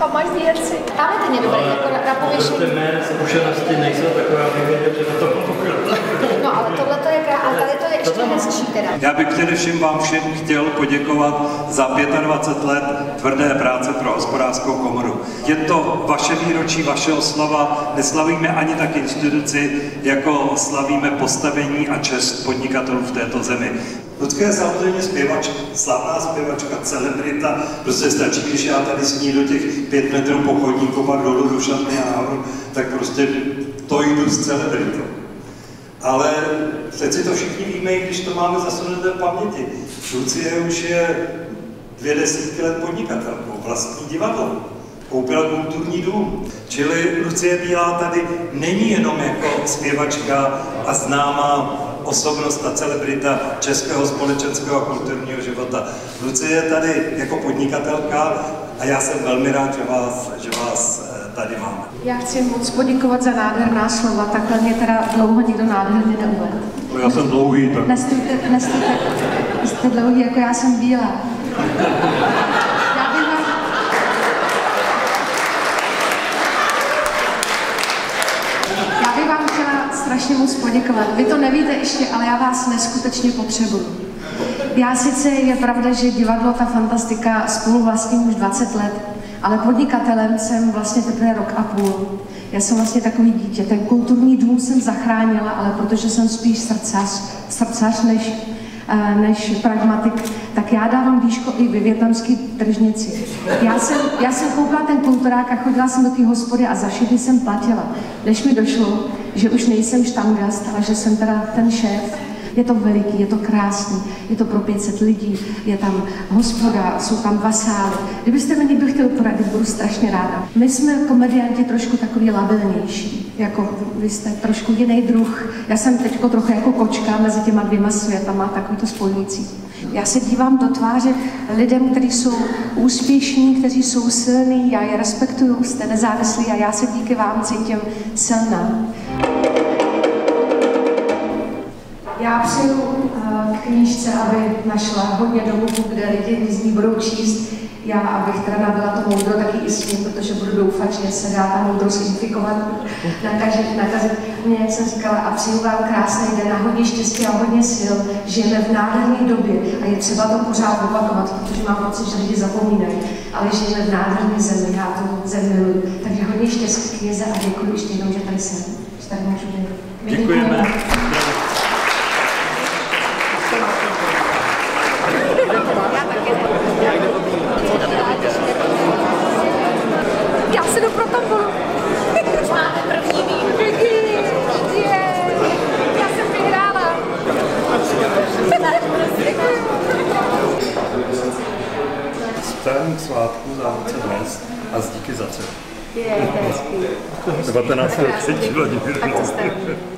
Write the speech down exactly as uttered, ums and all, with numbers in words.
tam máš věci. Tam je ten je dobrý, jako na, na pověšení. Ale ty mé zkušenosti nejsou takové, abych věděl, že na to pochopil. No ale tohle to je krá, ale tady to je ještě hezčí teda. Já bych především vám všem chtěl poděkovat za dvacet pět let tvrdé práce pro Hospodářskou komoru. Je to vaše výročí, vaše oslava, neslavíme ani tak instituci, jako slavíme postavení a čest podnikatelů v této zemi. Lucka je samozřejmě zpěvačka, slavná zpěvačka, celebrita, prostě stačí, když já tady s ní do těch pět metrů po chodníku, pak dolů do šatny a nahoru, tak prostě to jdu s celebritou. Ale přeci to všichni víme, i když to máme zasunuté v paměti. Lucie už je dvě desítky let podnikatelkou, vlastní divadlo, koupila kulturní dům. Čili Lucie Bílá tady není jenom jako zpěvačka a známá osobnost a celebrita českého společenského a kulturního života. Lucie je tady jako podnikatelka a já jsem velmi rád, že vás, že vás tady máme. Já chci moc poděkovat za nádherná slova, takhle mě teda dlouho nikdo nádherně neuvedl. Já jsem dlouhý, tak... Nestůjte, nestůjte, jste dlouhý, jako já jsem bílá. Já bych vám... Já bych vám chtěla strašně moc poděkovat. Vy to nevíte ještě, ale já vás neskutečně potřebuju. Já sice je pravda, že divadlo Ta Fantastika spolu vlastním už dvacet let, ale podnikatelem jsem vlastně teprve rok a půl. Já jsem vlastně takový dítě. Ten kulturní dům jsem zachránila, ale protože jsem spíš srdcař, srdcař než, než pragmatik, tak já dávám výško i ve vietnamské tržnici. Já jsem, já jsem koupila ten kulturák a chodila jsem do té hospody a za všechny jsem platila. Než mi došlo, že už nejsem štangast, ale že jsem teda ten šéf. Je to veliký, je to krásný, je to pro pět set lidí, je tam hospoda, jsou tam dva sály. Kdybyste mi někdo chtěl poradit, budu strašně ráda. My jsme komedianti trošku takový labilnější, jako vy jste trošku jiný druh. Já jsem teďko trochu jako kočka mezi těma dvěma světama, takový to spojující. Já se dívám do tváře lidem, kteří jsou úspěšní, kteří jsou silní, já je respektuju, jste nezávislí a já se díky vám cítím silná. Já přeju uh, knížce, aby našla hodně domů, kde lidi z ní budou číst. Já, abych teda nabyla to moudro, taky i s tím, protože budu doufat, že se dá ta moudrost infikovat, nakazit, nakazit mě, jak jsem říkala, a přeju vám krásný den a hodně štěstí a hodně sil. Žijeme v nádherné době a je třeba to pořád opakovat, protože mám pocit, že lidi zapomínají, ale žijeme v nádherné zemi, já tu zemi miluji. Takže hodně štěstí knize a děkuji ještě jednou, že tady jsem, že tady můžu být. Děkujeme. Já se jdu pro tombolu. Už máte první výhru. Já jsem vyhrála. Starých svátků závodce dnes a z díky za cenu. Je, to je hezký. devatenáctého třetího Tak to jste.